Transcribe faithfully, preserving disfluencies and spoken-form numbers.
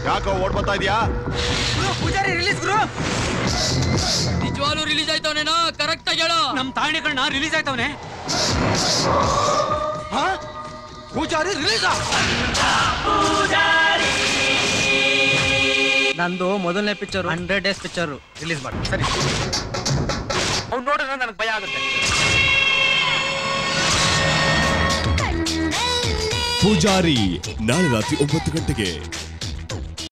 ಯಾಕೋ ಓಡ್ ಬರ್ತಾ ಇದೀಯಾ? ಪೂಜಾರಿ ರಿಲೀಸ್ ಗುರು. ನಿಜವಾಗ್ಲೂ ರಿಲೀಸ್ ಆಯ್ತವನೇನೋ ಕರೆಕ್ಟ್ ಆಗಿ ಹೇಳು. ನಮ್ ತಾಣಿಗಳನ್ನ ರಿಲೀಸ್ ಆಯ್ತವನೆ. ಪೂಜಾರಿ ರಿಲೀಸ್. ನಂದು ಮೊದಲನೇ picture hundred days picture release ಮಾಡಿ. ಸರಿ, ಅವ್ನು ನೋಡಿದ್ರೆ ನನಗೆ ಭಯ ಆಗುತ್ತೆ. ಪೂಜಾರಿ ನಾಳೆ ರಾತ್ರಿ ಒಂಬತ್ತು ಗಂಟೆಗೆ.